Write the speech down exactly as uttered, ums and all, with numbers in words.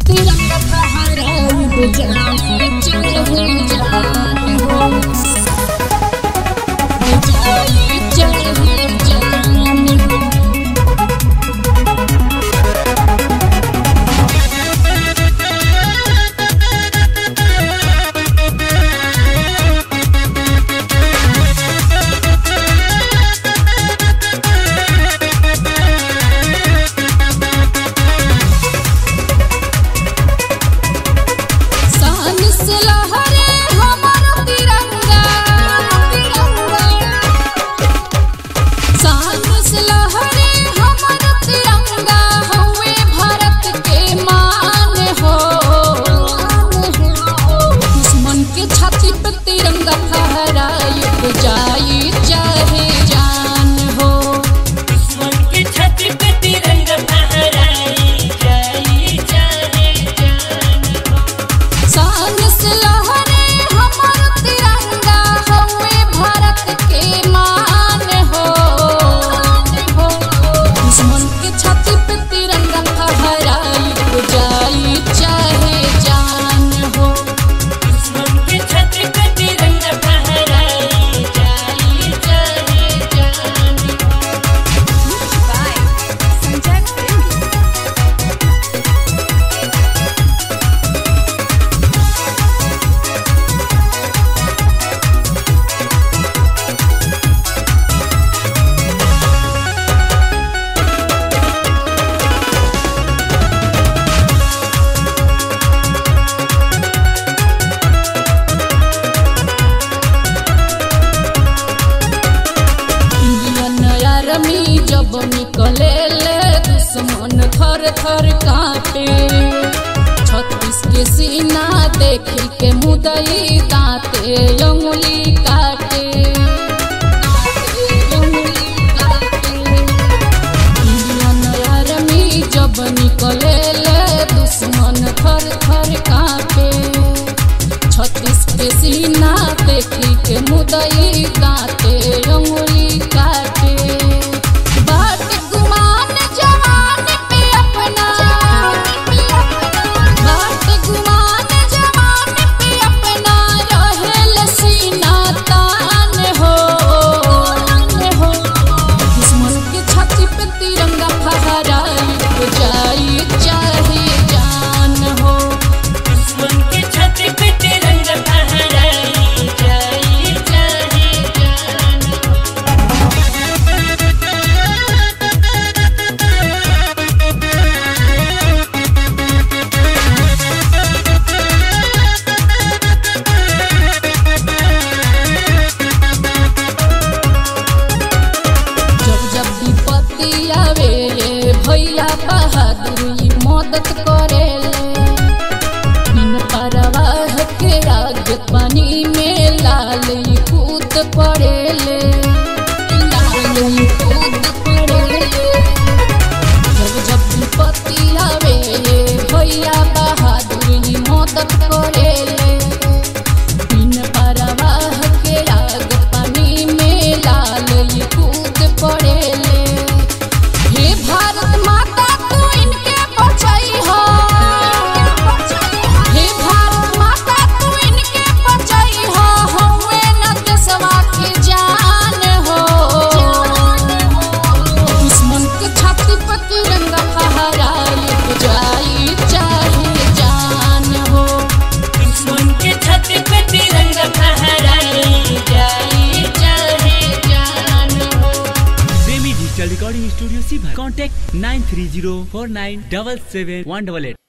तिरंगा फहराए जान चढ़े जान हो चढ़े जान हो। जब निकले ले दुश्मन थर थर कांपे, छत्तीस के सीना देख के मुदई दांते अंगुली काटे। इंडियन आर्मी जब निकले ले दुश्मन थर थर कांपे, छत्तीस के सीना देख के मुदई दांते अंगुली काटे। भैया बहादुरी मदद करेले, बिन परवाह के आग पानी में लाल कूद पड़ेले, लाल कूद पड़ेले। जब जब विपत्ति आवे भैया बहादुरी मदद करेले, बिन परवाह के आग पानी में लाल कूद पड़ेले। हे भारत माता तू इनके बचाई हो, हे भारत माता तू इनके बचाई हो, हुए न देशवा की जान हो। दुश्मन के छाती पर तिरंगा फहराए जाई चाहे जान हो, दुश्मन के छाती पर तिरंगा फहराए जाई चाहे जान हो। प्रेमी डिजिटल रिकॉर्डिंग स्टूडियो सीभर, contact nine three zero four nine double seven one double at.